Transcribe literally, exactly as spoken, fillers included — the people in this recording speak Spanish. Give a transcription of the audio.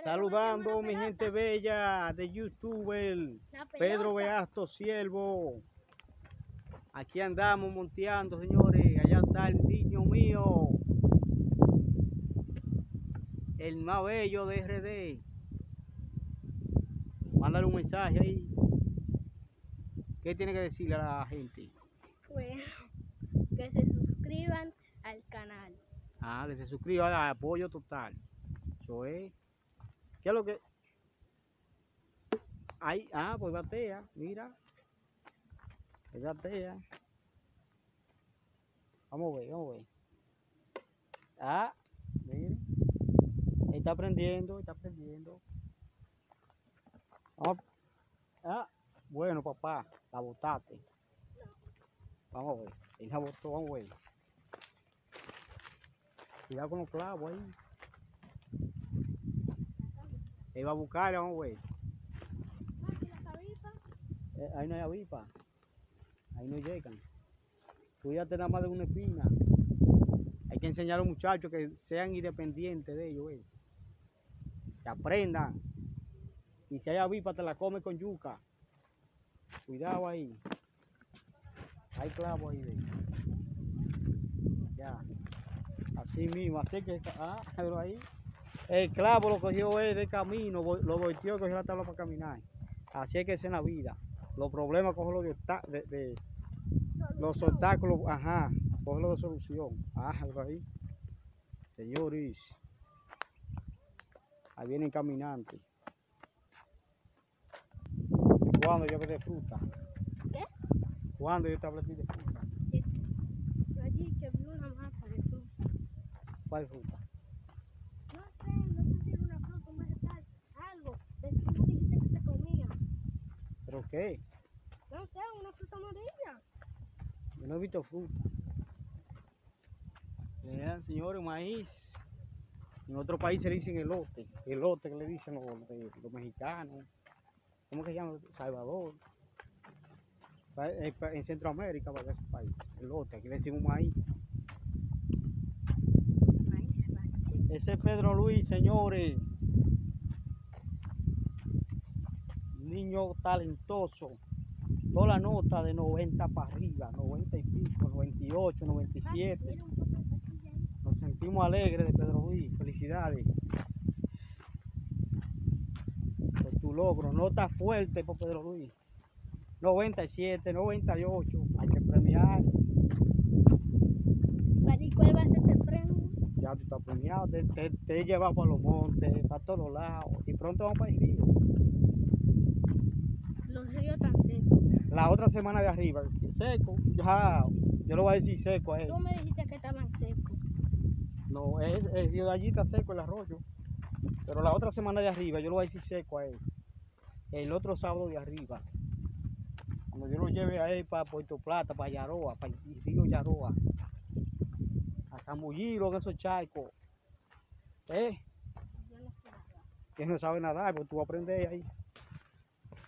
Saludando mi gente bella de YouTube, el Pedro Beasto Siervo. Aquí andamos monteando, señores. Allá está el niño mío, el más bello de R D. Mándale un mensaje ahí. ¿Qué tiene que decirle a la gente? Bueno, que se suscriban al canal. Ah, que se suscriban, apoyo total. Eso es. ¿Qué es lo que? Ahí, ah, pues batea, mira. Ahí batea. Vamos a ver, vamos a ver. Ah, miren. Ahí está aprendiendo, está aprendiendo. Vamos. Ah, bueno, papá, la botaste. Vamos a ver. Ahí la botó, vamos a ver. Cuidado con los clavos ahí. Ahí va a buscar, vamos a ver. Eh, ahí no hay avispa. Ahí no llegan. Cuídate nada más de una espina. Hay que enseñar a los muchachos que sean independientes de ellos, eh. Que aprendan. Y si hay avispa, te la come con yuca. Cuidado ahí. Hay clavo ahí. De... Ya. Así mismo. Así que. Ah, pero ahí. El clavo lo cogió él de camino. Lo volteó y cogió la tabla para caminar. Así es que es en la vida. Los problemas, cógelo de, de, de los obstáculos. Ajá. Cógelo de solución. Ah, pero ahí. Señores. Ahí vienen caminantes. ¿Cuándo yo de fruta? ¿Qué? ¿Cuándo yo te hablé de fruta? Yo allí que vi una mata de fruta. ¿Cuál fruta? No sé, no sé si era una fruta, un vegetal, algo. De que tú dijiste que se comía. ¿Pero qué? No sé, una fruta amarilla. Yo no he visto fruta. Vean, señores, maíz. En otro país se le dicen elote. Elote que le dicen los, los mexicanos. ¿Cómo que se llama? Salvador. En Centroamérica, para ese país. Elote, aquí le decimos maíz. Maíz, maíz. Ese es Pedro Luis, señores. Niño talentoso. Toda la nota de noventa para arriba, noventa y pico, noventa y ocho, noventa y siete. Nos sentimos alegres de Pedro Luis. Felicidades por tu logro. Nota fuerte por Pedro Luis. noventa y siete, noventa y ocho. Hay que premiar. ¿Y cuál va a ser ese premio? Ya tú estás premiado. Te, te, te llevas para los montes, para todos lados. Y pronto vamos para el río. Los ríos tan secos. La otra semana de arriba, seco. Ya, yo lo voy a decir seco a él. Tú me dijiste que estaban secos. No, el, el río de allí está seco, el arroyo. Pero la otra semana de arriba, yo lo voy a decir seco a él. El otro sábado de arriba. Cuando yo lo lleve a él para Puerto Plata, para Yaroa, para el río Yaroa. A zambullirlo en esos charcos. ¿Eh? Yo no sé nada. Que no sabe nadar, pues tú aprendes ahí.